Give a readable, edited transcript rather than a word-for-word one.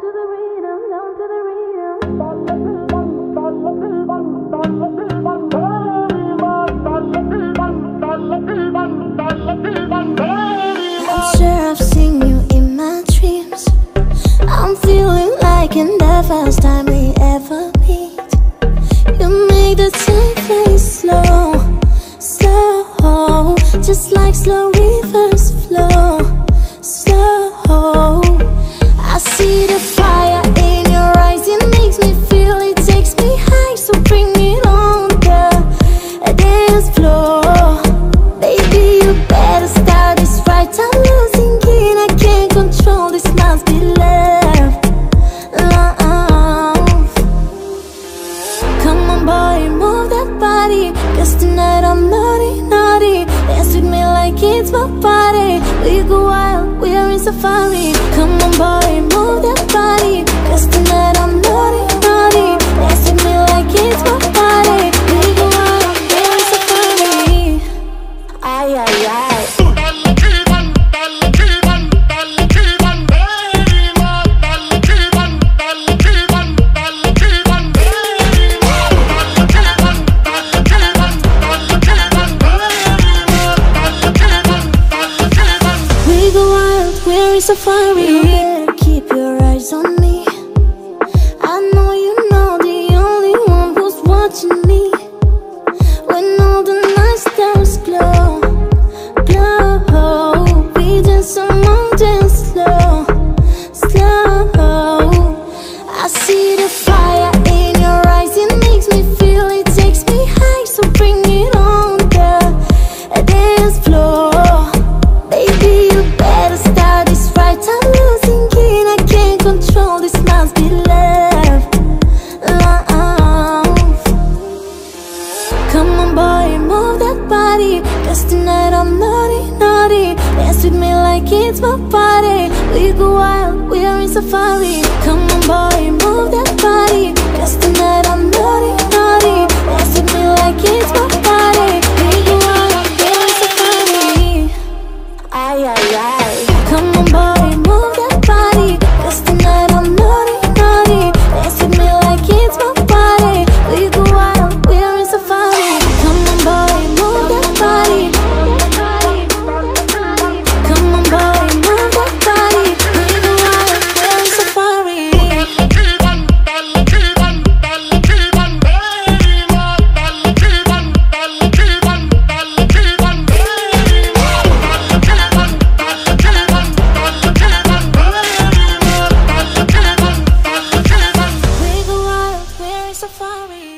sure I've seen you in my dreams. I'm feeling like in the first time we ever meet. You make the time fly slow, slow, just like slow rivers flow, slow. I see the fire in your eyes, it makes me feel, it takes me high. So bring it on the dance floor. Baby, you better start this right. I'm losing it, I can't control, this must be love, love. Come on boy, move that body, cause tonight I'm naughty, naughty. Dance with me like it's my party. We go wild, we are in safari. Come on boy, move that body, cause tonight I'm naughty, naughty. Dance with me like it's my party. We go wild, we are in safari. Ay, ay, ay. Safari, you better keep your eyes on me. I know you know the only one who's watching me. When all the night stars glow, glow, we dance among dance slow, slow. I see the fire in your eyes, it makes me feel, it takes me high. So bring it on the dance floor. Baby, you better start this right. I'm losing it, I can't control, this must be love, love. Come on boy, move that body, cause tonight I'm naughty, naughty. Dance with me like it's my party. We go wild, we are in safari. Come on boy, move that body, cause tonight I'm naughty, naughty. Dance with me like it's my party. We go wild, we are in safari. Ay, ay, ay. Come on boy, move that body, cause tonight I'm naughty, naughty. Dance with me like it's my party. We go wild, we are in safari. Come on boy, move that body. Come on boy, move that body. We go wild, we are in safari. Safari.